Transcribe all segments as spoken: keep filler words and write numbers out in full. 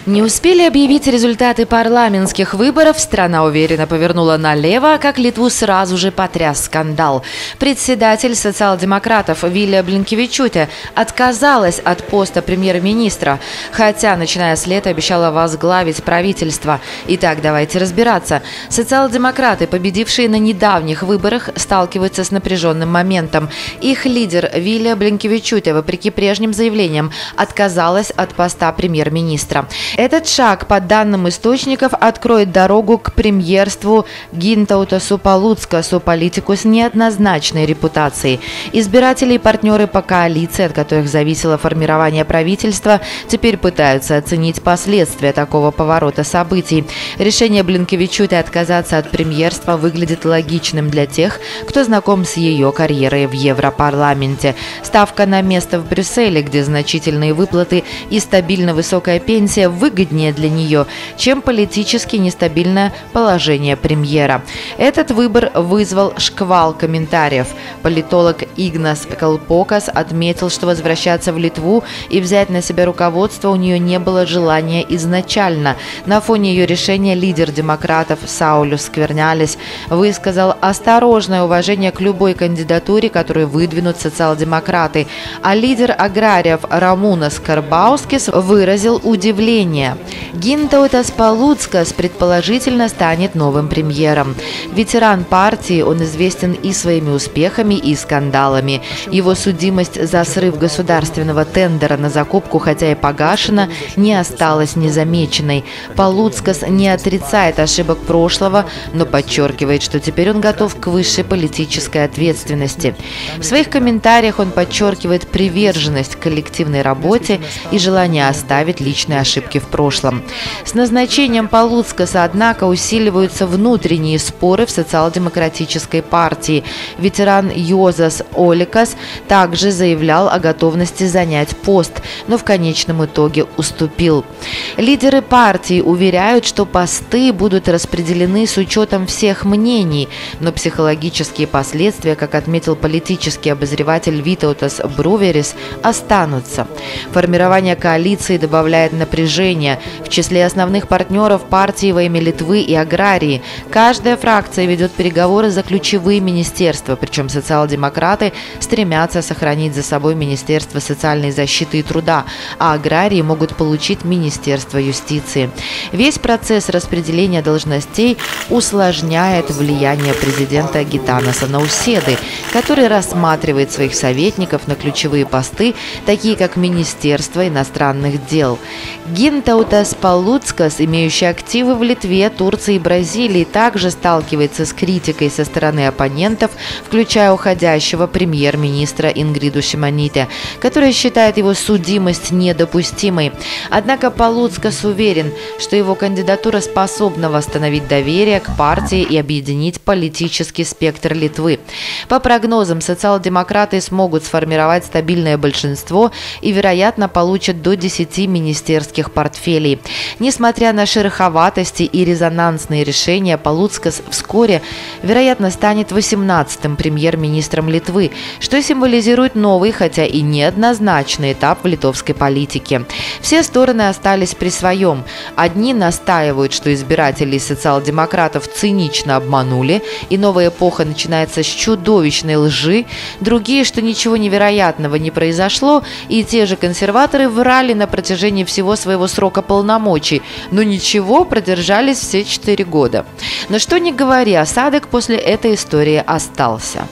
Не успели объявить результаты парламентских выборов, страна уверенно повернула налево, как Литву сразу же потряс скандал. Председатель социал-демократов Вилия Блинкевичуте отказалась от поста премьер-министра, хотя, начиная с лета, обещала возглавить правительство. Итак, давайте разбираться. Социал-демократы, победившие на недавних выборах, сталкиваются с напряженным моментом. Их лидер Вилия Блинкевичуте, вопреки прежним заявлениям, отказалась от поста премьер-министра. Этот шаг, по данным источников, откроет дорогу к премьерству Гинтаутасу Палуцкасу, политику с неоднозначной репутацией. Избиратели и партнеры по коалиции, от которых зависело формирование правительства, теперь пытаются оценить последствия такого поворота событий. Решение Блинкевичуте отказаться от премьерства выглядит логичным для тех, кто знаком с ее карьерой в Европарламенте. Ставка на место в Брюсселе, где значительные выплаты и стабильно высокая пенсия, выгоднее для нее, чем политически нестабильное положение премьера. Этот выбор вызвал шквал комментариев. Политолог Игнас Калпокас отметил, что возвращаться в Литву и взять на себя руководство у нее не было желания изначально. На фоне ее решения лидер демократов Саулюс Сквернялис высказал осторожное уважение к любой кандидатуре, которую выдвинут социал-демократы, а лидер аграриев Рамунас Карбаускис выразил удивление. Гинтаутас Палуцкас предположительно станет новым премьером. Ветеран партии, он известен и своими успехами, и скандалами. Его судимость за срыв государственного тендера на закупку, хотя и погашена, не осталась незамеченной. Палуцкас не отрицает ошибок прошлого, но подчеркивает, что теперь он готов к высшей политической ответственности. В своих комментариях он подчеркивает приверженность к коллективной работе и желание оставить личные ошибки в прошлом. С назначением Палуцкаса, однако, усиливаются внутренние споры в социал-демократической партии. Ветеран Йозас Оликас также заявлял о готовности занять пост, но в конечном итоге уступил. Лидеры партии уверяют, что посты будут распределены с учетом всех мнений, но психологические последствия, как отметил политический обозреватель Витаутас Бруверис, останутся. Формирование коалиции добавляет напряжение. В числе основных партнеров партии во имя Литвы и аграрии. Каждая фракция ведет переговоры за ключевые министерства, причем социал-демократы стремятся сохранить за собой Министерство социальной защиты и труда, а аграрии могут получить Министерство юстиции. Весь процесс распределения должностей усложняет влияние президента Гитанаса Науседы, который рассматривает своих советников на ключевые посты, такие как Министерство иностранных дел. Гинтаутас Палуцкас, имеющий активы в Литве, Турции и Бразилии, также сталкивается с критикой со стороны оппонентов, включая уходящего премьер-министра Ингриду Шимоните, которая считает его судимость недопустимой. Однако Палуцкас уверен, что его кандидатура способна восстановить доверие к партии и объединить политический спектр Литвы. По прогнозам, социал-демократы смогут сформировать стабильное большинство и, вероятно, получат до десяти министерских портфелей. Несмотря на шероховатости и резонансные решения, Палуцкас вскоре, вероятно, станет восемнадцатым премьер-министром Литвы, что символизирует новый, хотя и неоднозначный этап в литовской политике. Все стороны остались при своем. Одни настаивают, что избиратели социал-демократов цинично обманули, и новая эпоха начинается с чудовищной лжи. Другие, что ничего невероятного не произошло, и те же консерваторы врали на протяжении всего своего срока полномочий, но ничего, продержались все четыре года. Но что ни говори, осадок после этой истории остался.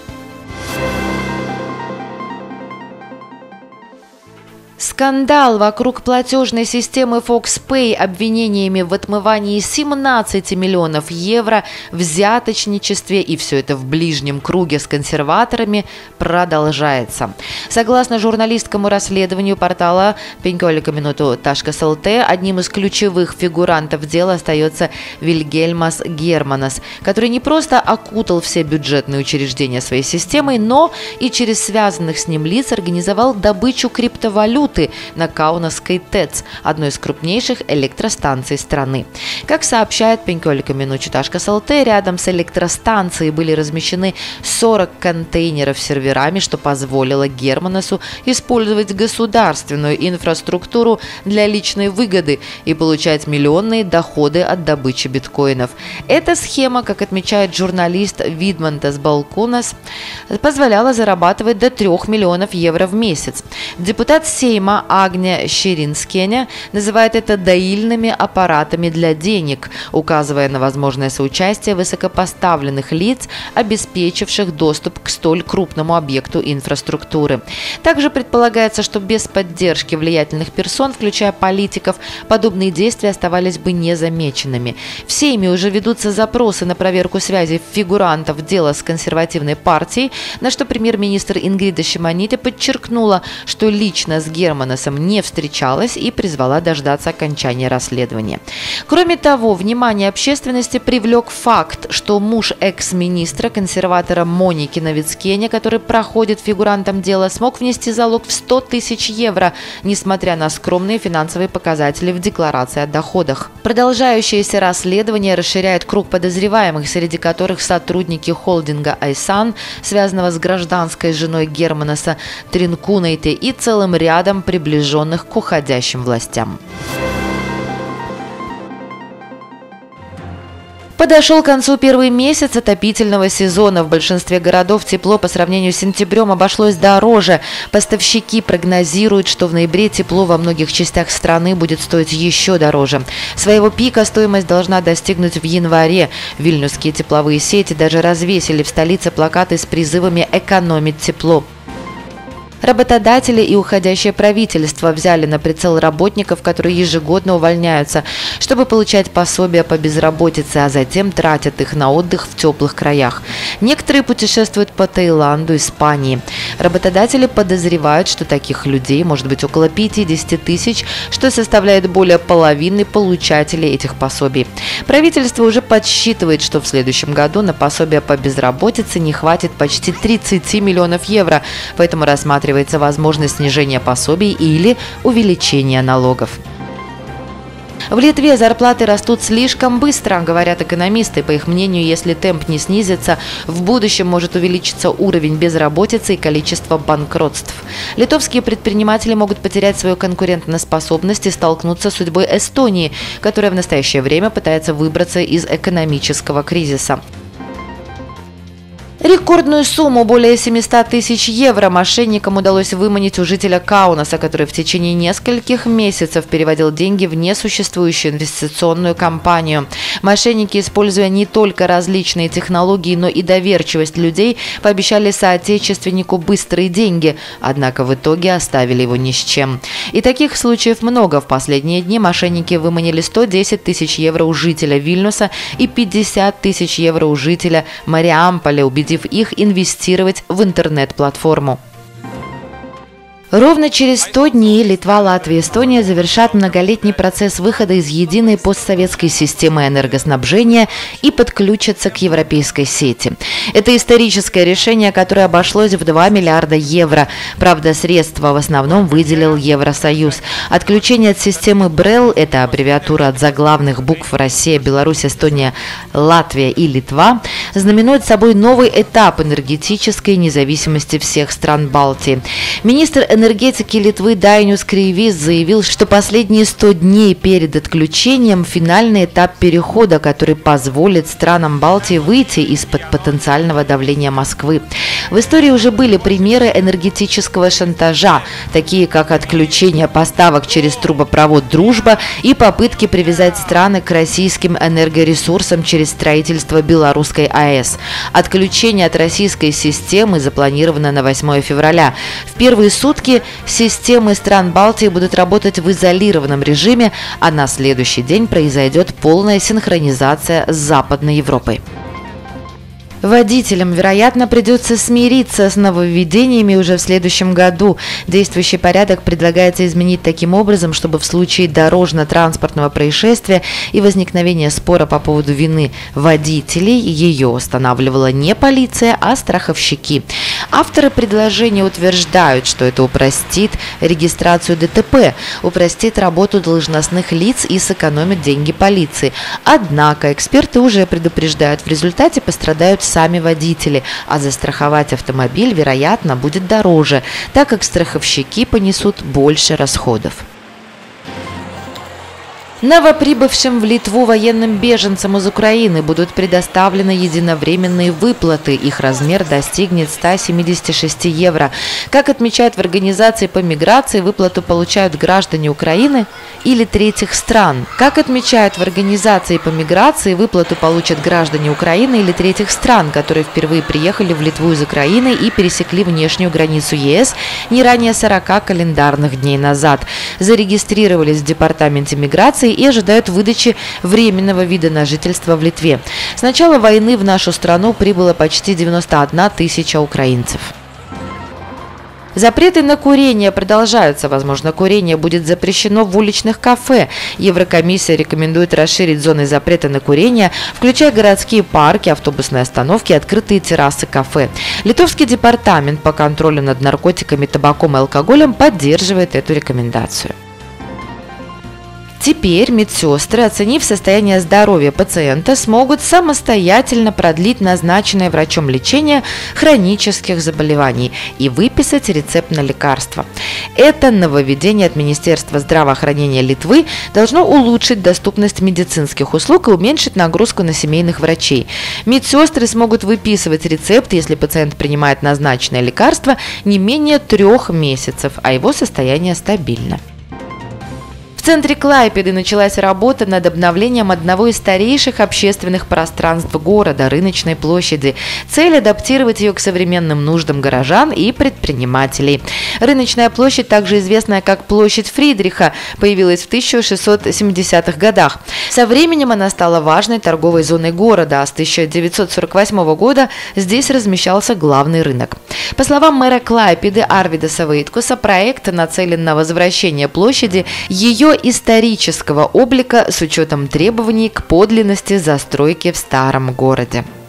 Скандал вокруг платежной системы FoxPay обвинениями в отмывании семнадцати миллионов евро, взяточничестве и все это в ближнем круге с консерваторами продолжается. Согласно журналистскому расследованию портала пеньколикаминуту точка слт, одним из ключевых фигурантов дела остается Вильгельмас Германас, который не просто окутал все бюджетные учреждения своей системой, но и через связанных с ним лиц организовал добычу криптовалюты, на Каунасской ТЭЦ, одной из крупнейших электростанций страны. Как сообщает Пенькёлика Минучи.ес эл тэ, рядом с электростанцией были размещены сорок контейнеров с серверами, что позволило Германесу использовать государственную инфраструктуру для личной выгоды и получать миллионные доходы от добычи биткоинов. Эта схема, как отмечает журналист Видмантас Балкунас, позволяла зарабатывать до трех миллионов евро в месяц. Депутат Сейма Агния Щеринскеня называет это доильными аппаратами для денег, указывая на возможное соучастие высокопоставленных лиц, обеспечивших доступ к столь крупному объекту инфраструктуры. Также предполагается, что без поддержки влиятельных персон, включая политиков, подобные действия оставались бы незамеченными. В Сейме уже ведутся запросы на проверку связей фигурантов дела с консервативной партией, на что премьер-министр Ингрида Шимоните подчеркнула, что лично с Германесом не встречалась и призвала дождаться окончания расследования. Кроме того, внимание общественности привлек факт, что муж экс-министра, консерватора Моники Новицкеня, который проходит фигурантом дела, смог внести залог в сто тысяч евро, несмотря на скромные финансовые показатели в декларации о доходах. Продолжающееся расследование расширяет круг подозреваемых, среди которых сотрудники холдинга Айсан, связанного с гражданской женой Германеса Тринкунайте, и целым рядом приближенных к уходящим властям. Подошел к концу первый месяц отопительного сезона. В большинстве городов тепло по сравнению с сентябрем обошлось дороже. Поставщики прогнозируют, что в ноябре тепло во многих частях страны будет стоить еще дороже. Своего пика стоимость должна достигнуть в январе. Вильнюсские тепловые сети даже развесили в столице плакаты с призывами экономить тепло. Работодатели и уходящее правительство взяли на прицел работников, которые ежегодно увольняются, чтобы получать пособия по безработице, а затем тратят их на отдых в теплых краях. Некоторые путешествуют по Таиланду, Испании. Работодатели подозревают, что таких людей может быть около пятидесяти тысяч, что составляет более половины получателей этих пособий. Правительство уже подсчитывает, что в следующем году на пособия по безработице не хватит почти тридцати миллионов евро, поэтому рассматривается возможность снижения пособий или увеличения налогов. В Литве зарплаты растут слишком быстро, говорят экономисты. По их мнению, если темп не снизится, в будущем может увеличиться уровень безработицы и количество банкротств. Литовские предприниматели могут потерять свою конкурентоспособность и столкнуться с судьбой Эстонии, которая в настоящее время пытается выбраться из экономического кризиса. Рекордную сумму более семисот тысяч евро мошенникам удалось выманить у жителя Каунаса, который в течение нескольких месяцев переводил деньги в несуществующую инвестиционную компанию. Мошенники, используя не только различные технологии, но и доверчивость людей, пообещали соотечественнику быстрые деньги, однако в итоге оставили его ни с чем. И таких случаев много. В последние дни мошенники выманили сто десять тысяч евро у жителя Вильнюса и пятьдесят тысяч евро у жителя Мариамполя, убедив их инвестировать в интернет-платформу. Ровно через сто дней Литва, Латвия и Эстония завершат многолетний процесс выхода из единой постсоветской системы энергоснабжения и подключатся к европейской сети. Это историческое решение, которое обошлось в два миллиарда евро. Правда, средства в основном выделил Евросоюз. Отключение от системы БРЭЛ – это аббревиатура от заглавных букв Россия, Беларусь, Эстония, Латвия и Литва – знаменует собой новый этап энергетической независимости всех стран Балтии. Министр энергетики энергетики Литвы Дайниус Креивys заявил, что последние сто дней перед отключением – финальный этап перехода, который позволит странам Балтии выйти из-под потенциального давления Москвы. В истории уже были примеры энергетического шантажа, такие как отключение поставок через трубопровод «Дружба» и попытки привязать страны к российским энергоресурсам через строительство белорусской АЭС. Отключение от российской системы запланировано на восьмое февраля. В первые сутки системы стран Балтии будут работать в изолированном режиме, а на следующий день произойдет полная синхронизация с Западной Европой. Водителям, вероятно, придется смириться с нововведениями уже в следующем году. Действующий порядок предлагается изменить таким образом, чтобы в случае дорожно-транспортного происшествия и возникновения спора по поводу вины водителей ее устанавливала не полиция, а страховщики. Авторы предложения утверждают, что это упростит регистрацию ДТП, упростит работу должностных лиц и сэкономит деньги полиции. Однако эксперты уже предупреждают, в результате пострадают сами водители, а застраховать автомобиль, вероятно, будет дороже, так как страховщики понесут больше расходов. Новоприбывшим в Литву военным беженцам из Украины будут предоставлены единовременные выплаты. Их размер достигнет ста семидесяти шести евро. Как отмечают в организации по миграции, выплату получают граждане Украины или третьих стран. Как отмечают в организации по миграции, выплату получат граждане Украины или третьих стран, которые впервые приехали в Литву из Украины и пересекли внешнюю границу ЕС не ранее сорока календарных дней назад. Зарегистрировались в департаменте миграции и ожидают выдачи временного вида на жительство в Литве. С начала войны в нашу страну прибыло почти девяносто одна тысяча украинцев. Запреты на курение продолжаются. Возможно, курение будет запрещено в уличных кафе. Еврокомиссия рекомендует расширить зоны запрета на курение, включая городские парки, автобусные остановки, открытые террасы кафе. Литовский департамент по контролю над наркотиками, табаком и алкоголем поддерживает эту рекомендацию. Теперь медсестры, оценив состояние здоровья пациента, смогут самостоятельно продлить назначенное врачом лечение хронических заболеваний и выписать рецепт на лекарства. Это нововведение от Министерства здравоохранения Литвы должно улучшить доступность медицинских услуг и уменьшить нагрузку на семейных врачей. Медсестры смогут выписывать рецепт, если пациент принимает назначенное лекарство не менее трех месяцев, а его состояние стабильно. В центре Клайпеды началась работа над обновлением одного из старейших общественных пространств города – Рыночной площади. Цель – адаптировать ее к современным нуждам горожан и предпринимателей. Рыночная площадь, также известная как площадь Фридриха, появилась в тысяча шестьсот семидесятых годах. Со временем она стала важной торговой зоной города, а с тысяча девятьсот сорок восьмого года здесь размещался главный рынок. По словам мэра Клайпеды Арвидаса Вейткуса, проект нацелен на возвращение площади ее исторического облика с учетом требований к подлинности застройки в старом городе.